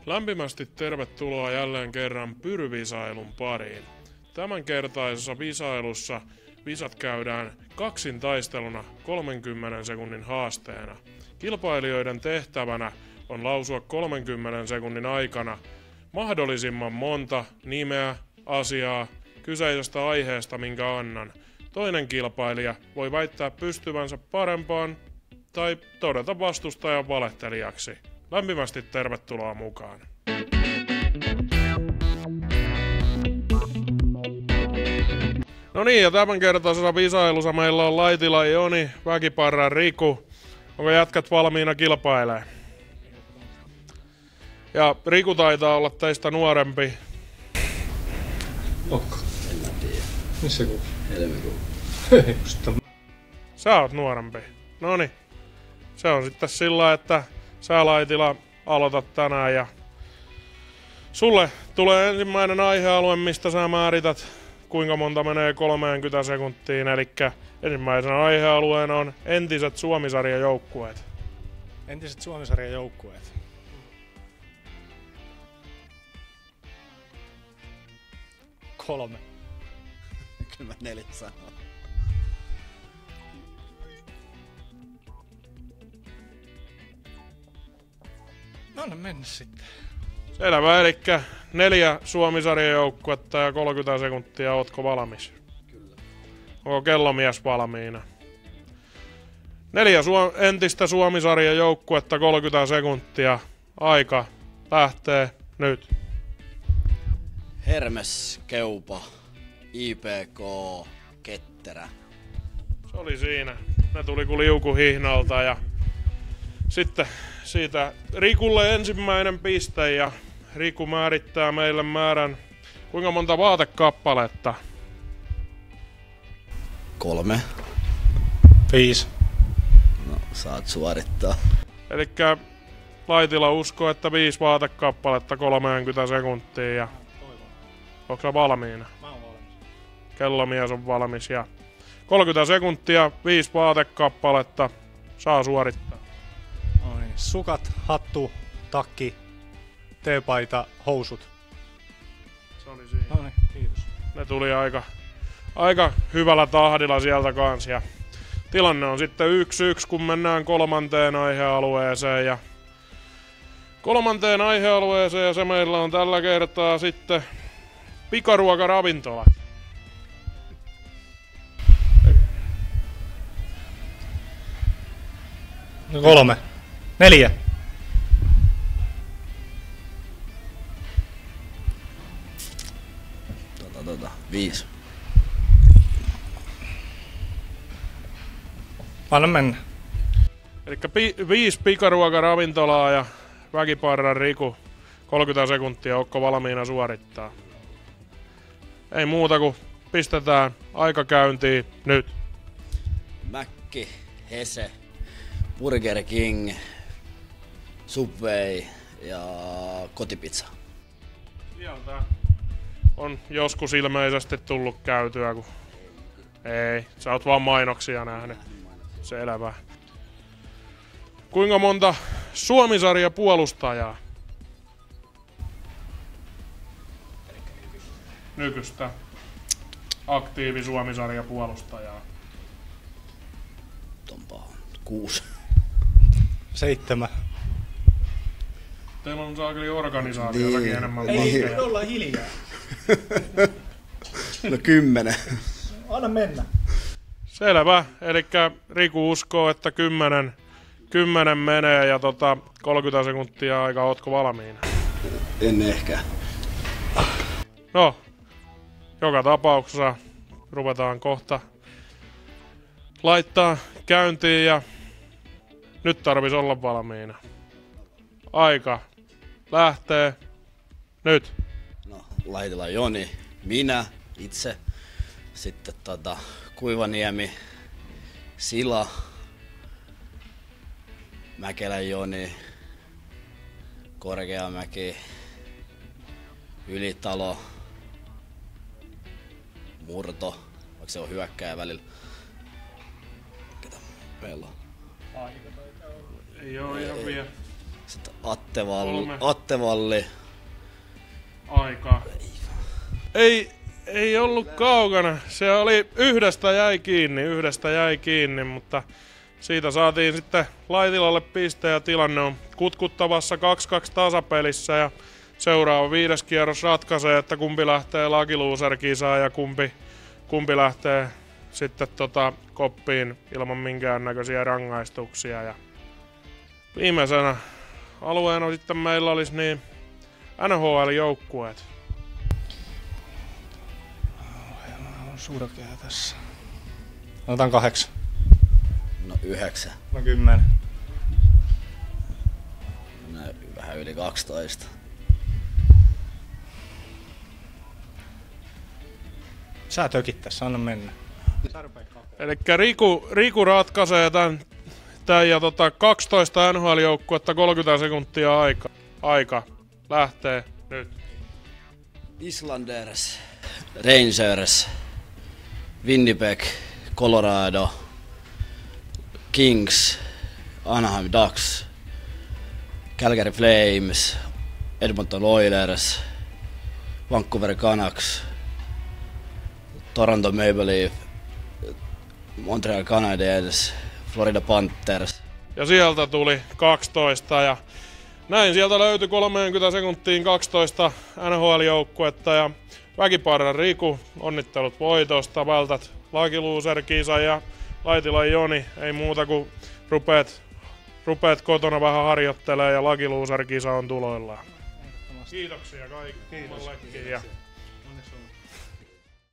Lämpimästi tervetuloa jälleen kerran Pyry-visailun pariin. Tämänkertaisessa visailussa visat käydään kaksintaisteluna 30 sekunnin haasteena. Kilpailijoiden tehtävänä on lausua 30 sekunnin aikana mahdollisimman monta nimeä, asiaa, kyseisestä aiheesta, minkä annan. Toinen kilpailija voi väittää pystyvänsä parempaan tai todeta vastustajan valehtelijaksi. Lämpimästi tervetuloa mukaan. No niin, ja tämänkertaisessa visailussa meillä on Laitila Joni, Väkiparran Riku. Onko jätkät valmiina kilpailemaan? Ja Riku taitaa olla teistä nuorempi. Okka. En mä tiedä. Missä kuussa? Helmikuu. Sä oot nuorempi. Noniin. Se on sitten sillä, että sä Laitila aloitat tänään ja sulle tulee ensimmäinen aihealue, mistä sä määrität kuinka monta menee 30 sekuntiin. Elikkä ensimmäisenä aihealueena on entiset Suomi-sarjan joukkueet. Entiset Suomi-sarjan joukkueet. Kolme. Kyllä mä 4 sanon. Anna mennä sitten. Selvä, elikkä 4 Suomi-sarjan joukkuetta ja 30 sekuntia. Ootko valmis? Kyllä. Onko kellomies valmiina? 4 entistä Suomi-sarjan joukkuetta, 30 sekuntia. Aika lähtee nyt. Hermes, Keupa, IPK, Ketterä. Se oli siinä. Ne tuli kuin liukuhihnalta ja sitten siitä Rikulle ensimmäinen piste ja Riku määrittää meille määrän kuinka monta vaatekappaletta. 3. 5. No, saat suorittaa. Elikkä Laitila uskoo, että 5 vaatekappaletta 30 sekuntia ja onko sä valmiina? Mä oon valmis. Kellomies on valmis ja 30 sekuntia, 5 vaatekappaletta saa suorittaa. No niin. Sukat, hattu, takki, teepaita, housut. Se oli siinä. No niin, kiitos. Ne tuli aika hyvällä tahdilla sieltä kanssa. Ja tilanne on sitten 1-1, kun mennään kolmanteen aihealueeseen. Ja kolmanteen aihealueeseen ja se meillä on tällä kertaa sitten pikaruokaravintolat. 3. 4. Tota. 5. Anna mennä. Elikkä 5 pikaruokaravintolaa ja Väkiparran Riku. 30 sekuntia, ootko valmiina suorittaa? Ei muuta kuin pistetään aika käyntiin nyt. Mäkki, Hese, Burger King, Subway ja kotipizza. Sieltä on joskus ilmeisesti tullut käytyä, kun ei, sä oot vaan mainoksia nähnyt. Selvä. Kuinka monta Suomi-sarja puolustajaa? Nykyistä aktiivi Suomi-sarja puolustajaa. Tompaa 6. 7. Teillä on saakeli organisaatiotakin enemmän Niin. lakkeja. Olla hiljaa. No 10. Anna mennä. Selvä, elikkä Riku uskoo, että 10 menee ja 30 sekuntia aika, ootko valmiina? En ehkä. No, joka tapauksessa ruvetaan kohta laittaa käyntiin ja nyt tarvis olla valmiina. Aika lähtee nyt. No, Laitila Joni, minä itse, sitten Kuivaniemi, Sila, Mäkelä Joni, Korkeamäki, Ylitalo, Murto, vaikka se on hyökkääjä välillä. Ketä meillä on? Ei oo ihan vielä. Sitten Kolme. Atte Valli. Aikaa. Ei ollut kaukana. Se oli yhdestä jäi kiinni, mutta siitä saatiin sitten Laitilalle piste ja tilanne on kutkuttavassa 2-2 tasapelissä ja seuraava 5. kierros ratkaisee, että kumpi lähtee Lucky Loser-kisaan ja kumpi lähtee sitten koppiin ilman minkäännäköisiä rangaistuksia. Ja viimeisenä alueena sitten meillä olisi niin NHL-joukkueet. On surkea tässä. Otan 8. No 9. No 10. No, vähän yli 12. Sä tökit tässä, anna mennä. Elikkä Riku ratkaisee tän ja 12 NHL-joukkuetta 30 sekuntia aika lähtee nyt. Islanders, Rangers, Winnipeg, Colorado, Kings, Anaheim Ducks, Calgary Flames, Edmonton Oilers, Vancouver Canucks, Toronto Maple Leaf, Montreal Canadiens, Florida Panthers. Ja sieltä tuli 12 ja näin sieltä löytyi 30 sekuntiin 12 NHL-joukkuetta ja Väkiparran Riku, onnittelut voitosta, vältät Lucky Loser-kisan ja Laitilan Joni, ei muuta kuin rupeat kotona vähän harjoittelemaan ja Lucky Loser-kisa on tuloillaan. Kiitoksia kaikille.